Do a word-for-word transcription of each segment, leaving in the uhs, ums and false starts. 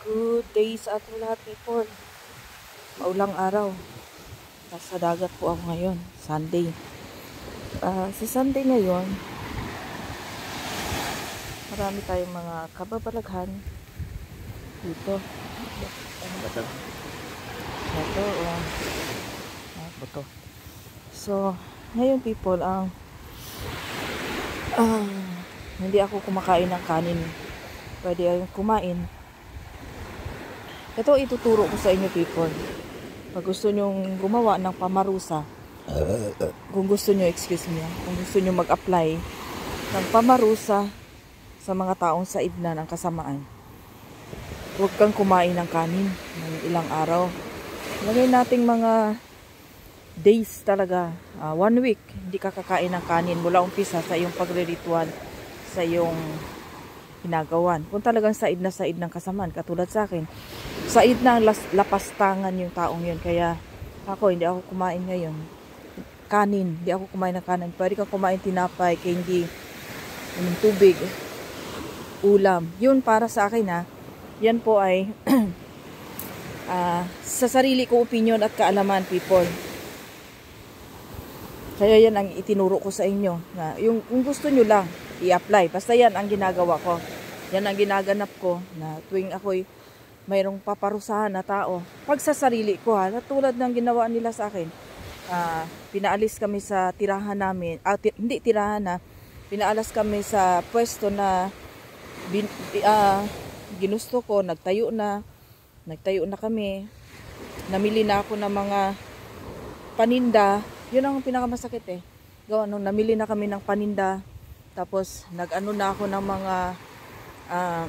Good day sa ating lahat, people. Maulang araw. Nasa dagat po ako ngayon. Sunday. Uh, sa Sunday ngayon, marami tayong mga kababalaghan dito. Ano ba ito? Ito, oh. Ano ba ito? So, ngayon, people, ang uh, hindi ako kumakain ng kanin. Pwede ayong kumain. Ito ituturo ko sa inyo, people. Pag gusto nyong gumawa ng pamarusa, kung gusto nyo, excuse me, kung gusto nyo mag-apply ng pamarusa sa mga taong said na ng kasamaan, huwag kang kumain ng kanin ng ilang araw. Lagay nating mga days talaga, uh, one week, hindi ka kakain ng kanin mula umpisa sa iyong pagre-ritual, sa iyong ginagawan. Kung talagang said na said ng kasamaan, katulad sa akin, said na ang lapastangan yung taong yun. Kaya ako, hindi ako kumain ngayon kanin, hindi ako kumain ng kanin. Pwede kang kumain tinapay, candy, um, tubig, ulam. Yun para sa akin, ha. Yan po ay uh, sa sarili ko opinion at kaalaman, people. Kaya yan ang itinuro ko sa inyo, na yung kung gusto nyo lang i-apply, basta yan ang ginagawa ko, yan ang ginaganap ko, na tuwing ako'y mayroong paparusahan na tao, pag sa sarili ko, ha, tulad ng ginawa nila sa akin, uh, pinaalis kami sa tirahan namin, ah, hindi tirahan na, pinaalas kami sa pwesto na bin, uh, ginusto ko, nagtayo na, nagtayo na kami, namili na ako ng mga paninda, yun ang pinakamasakit eh, gawa nung namili na kami ng paninda, tapos nag-ano na ako ng mga uh,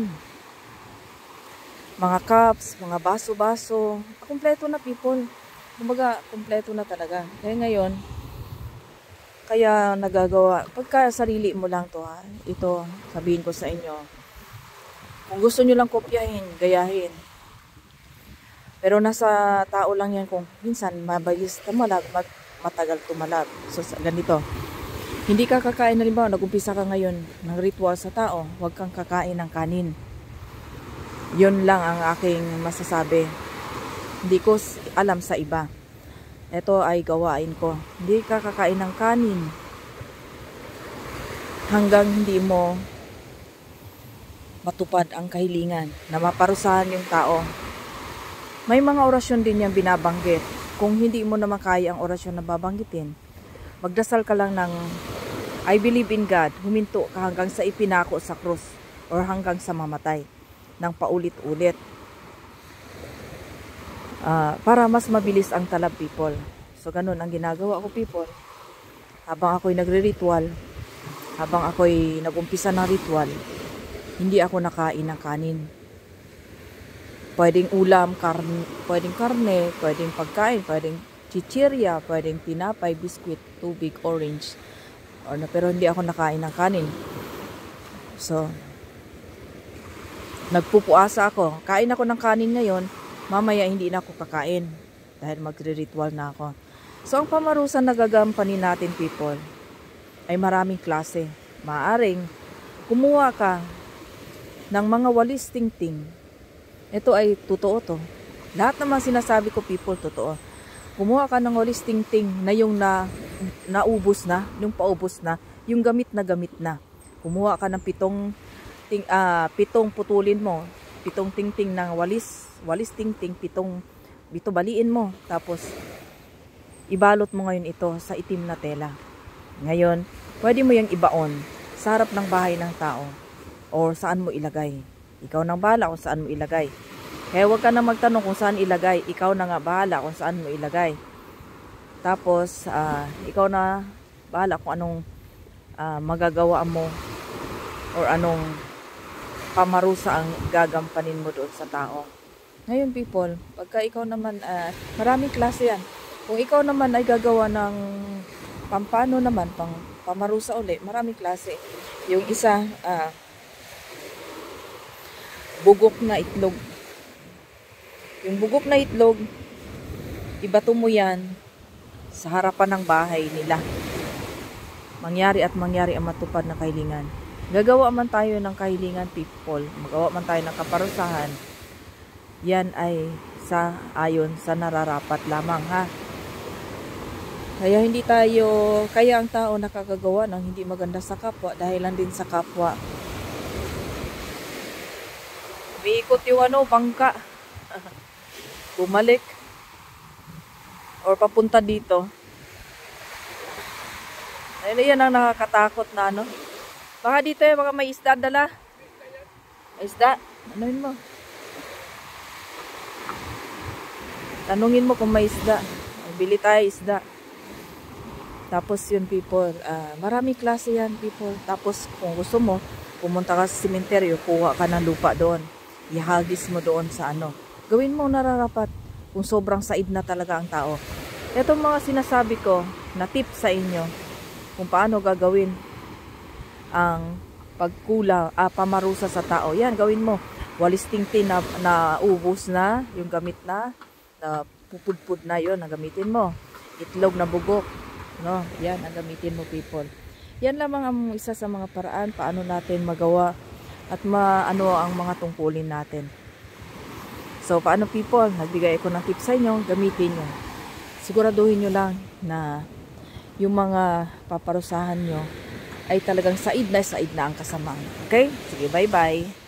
mga cups, mga baso-baso. Kompleto na, people. Kumbaga, kompleto na talaga. Kaya ngayon, kaya nagagawa. Pagka sarili mo lang to, ha? Ito, sabihin ko sa inyo. Kung gusto nyo lang kopyahin, gayahin. Pero nasa tao lang yan kung minsan mabilis tumalab, matagal tumalab. So, ganito. Hindi ka kakain, halimbawa, nag-umpisa ka ngayon ng ritual sa tao, huwag kang kakain ng kanin. Yun lang ang aking masasabi. Hindi ko alam sa iba. Ito ay gawain ko. Hindi ka kakain ng kanin hanggang hindi mo matupad ang kahilingan na maparusahan yung tao. May mga orasyon din yung binabanggit. Kung hindi mo naman kaya ang orasyon na babanggitin, magdasal ka lang ng I believe in God, huminto ka hanggang sa ipinako sa krus or hanggang sa mamatay ng paulit-ulit. Uh, para mas mabilis ang talab, people. So, ganun ang ginagawa ko, people. Habang ako'y nagre-ritual, habang ako'y nag-umpisa ng ritual, hindi ako nakain ng kanin. Pwedeng ulam, karne, pwedeng karne, pwedeng pagkain, pwedeng chichirya, pwedeng tinapay, biskwit, tubig, orange. Or na, pero hindi ako nakain ng kanin. So, nagpupuasa ako. Kain ako ng kanin ngayon, mamaya hindi na ako kakain. Dahil magre-ritual na ako. So, ang pamarusan na gagampanin natin, people, ay maraming klase. Maaring, kumuha ka ng mga walis tingting. Ito ay totoo to. Lahat naman sinasabi ko, people, totoo. Kumuha ka ng walis tingting na yung na, naubos na, yung paubos na, yung gamit na gamit na. Kumuha ka ng pitong, ting, uh, pitong putulin mo, pitong tingting ng walis, walis tingting, pitong, bito baliin mo. Tapos, ibalot mo ngayon ito sa itim na tela. Ngayon, pwede mo yung ibaon sa harap ng bahay ng tao or saan mo ilagay. Ikaw nang bahala kung saan mo ilagay. Kaya huwag ka na magtanong kung saan ilagay. Ikaw na nga bahala kung saan mo ilagay. Tapos, uh, ikaw na bahala kung anong uh, magagawa mo or anong pamarusa ang gagampanin mo doon sa tao. Ngayon, people, pagka ikaw naman, uh, maraming klase yan. Kung ikaw naman ay gagawa ng pampano naman, pang pamarusa ulit, maraming klase. Yung isa, uh, bugok na itlog. Yung bugok na itlog, ibato mo yan sa harapan ng bahay nila. Mangyari at mangyari ang matupad na kahilingan. Gagawa man tayo ng kahilingan, people, magawa man tayo ng kaparusahan, yan ay sa ayon sa nararapat lamang, ha. Kaya hindi tayo, kaya ang tao nakakagawa ng hindi maganda sa kapwa dahil lang din sa kapwa. Umiikot yung ano, bangka. Bumalik. Or papunta dito. Ayun, yan ang nakakatakot na ano. Baka dito eh, baka may isda dala. May isda. Ano yun mo? Tanungin mo kung may isda. Bili tayo isda. Tapos yun people, uh, maraming klase yan people. Tapos kung gusto mo, pumunta ka sa sementeryo, kuha ka ng lupa doon. Ihagis mo doon sa ano. Gawin mo nararapat kung sobrang said na talaga ang tao. Itong mga sinasabi ko na tip sa inyo kung paano gagawin ang pagkulang, ah, pamarusa sa tao. Yan, gawin mo. Walis tingting na, na ubos na, yung gamit na, na pupudpud na yon, na gamitin mo. Itlog na bugok. No, yan ang gamitin mo people. Yan lamang ang isa sa mga paraan paano natin magawa at maano ang mga tungkulin natin. So paano people, nagbigay ako ng tips sa inyo, gamitin nyo. Siguraduhin nyo lang na yung mga paparusahan nyo ay talagang said na said na ang kasamaan. Okay? Sige, bye bye.